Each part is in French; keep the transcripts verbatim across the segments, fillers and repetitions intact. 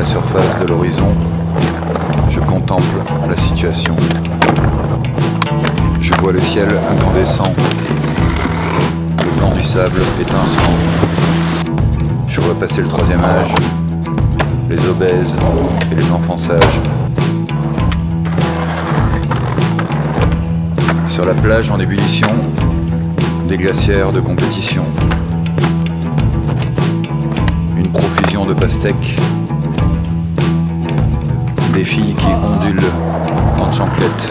surface de l'horizon, je contemple la situation. Je vois le ciel incandescent, le blanc du sable étincelant. Je vois passer le troisième âge, les obèses et les enfants sages. Sur la plage en ébullition, des glacières de compétition. Une profusion de pastèques. Des filles qui ondulent en chanclettes.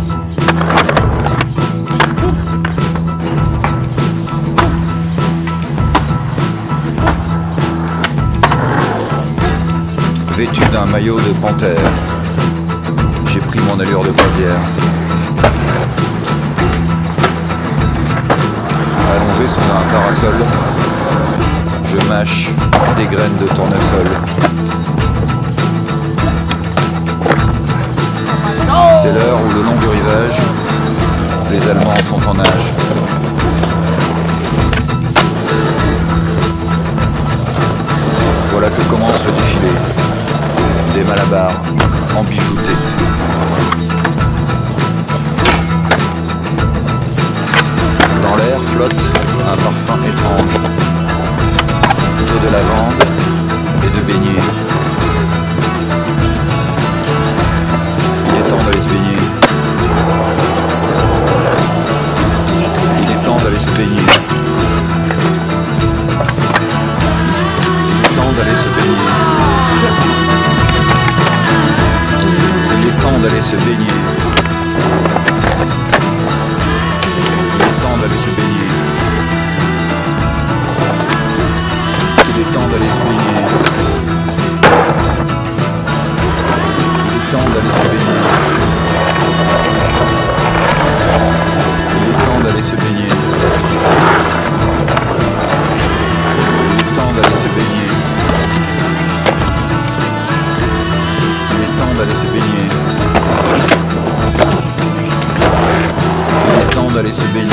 Vêtu d'un maillot de panthère, j'ai pris mon allure de croisière. Allongé sous un parasol, je mâche des graines de tournesol. C'est l'heure où, le long du rivage, les Allemands sont en nage. Voilà que commence le défilé. Des malabars embijoutés. Dans l'air flotte un parfum étrange, plutôt de lavande et de beignet. Il est temps d'aller se baigner. Il est temps d'aller se baigner. Il est temps d'aller se baigner. Il est temps d'aller se baigner. Il est temps d'aller se baigner. Il est temps d'aller se baigner. Il est temps d'aller se baigner. Il est temps d'aller se baigner. Il est temps d'aller se baigner. Il est temps d'aller se baigner. Il est temps d'aller se baigner.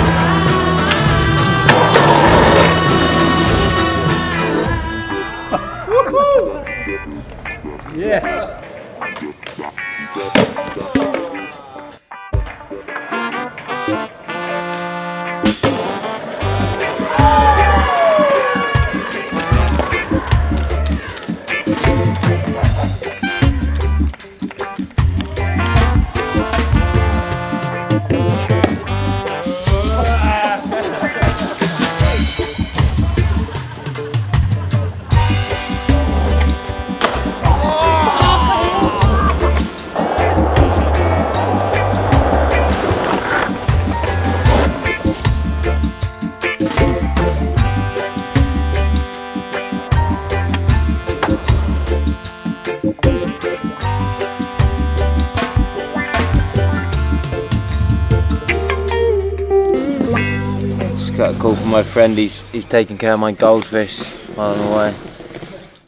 Yes. Got a call from my friend, he's, he's taking care of my goldfish while I'm away.